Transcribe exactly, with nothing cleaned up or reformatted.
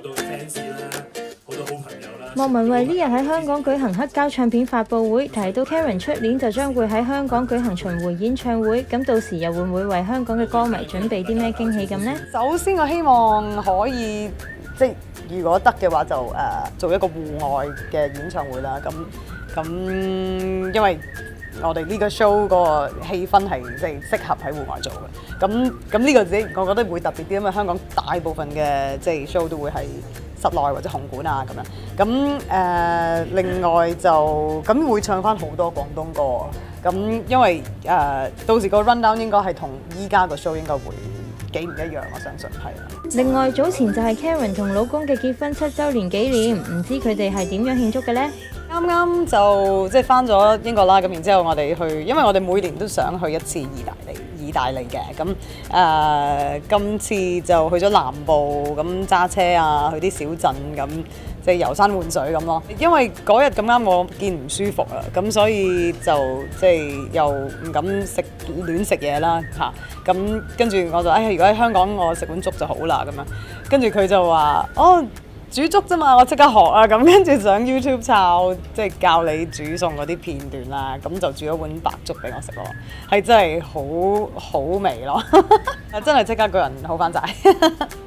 多嘅 fans 啦，好多好朋友啦。 莫文蔚呢日喺香港舉行黑膠唱片發佈會，提到 Karen 出年就將會喺香港舉行巡迴演唱會，咁到時又會唔會為香港嘅歌迷準備啲咩驚喜咁呢？ 首先我希望可以即係如果得嘅話就誒、呃、做一個戶外嘅演唱會啦。咁咁因為我哋呢個 show 個氣氛係即係適合喺戶外做嘅。咁咁呢個自己我覺得會特別啲，因為香港大部分嘅即係 show 都會係室內或者紅館啊咁樣。咁誒、呃、另外就咁會唱翻好多廣東歌。咁因為誒、呃、到時個 rundown 應該係同依家個 show 應該會幾唔一樣，我相信係啊。 另外早前就係 Karen 同老公嘅結婚七週年紀念，唔知佢哋係點樣慶祝嘅呢？ 啱啱就即係翻咗英國啦，咁然之後我哋去，因為我哋每年都想去一次意大利，意大利嘅，咁誒、呃、今次就去咗南部，咁揸車啊，去啲小鎮咁，即係遊山玩水咁咯。因為嗰日咁啱我見唔舒服啊，咁所以就即係又唔敢食亂食嘢啦嚇。咁跟住我就哎呀，如果喺香港我食碗粥就好啦咁樣。跟住佢就話哦。煮粥啫嘛，我即刻學啊！咁跟住上 YouTube 抄，即係教你煮餸嗰啲片段啦，咁就煮咗碗白粥俾我食咯，係真係好好味咯，真係即刻個人好返晒。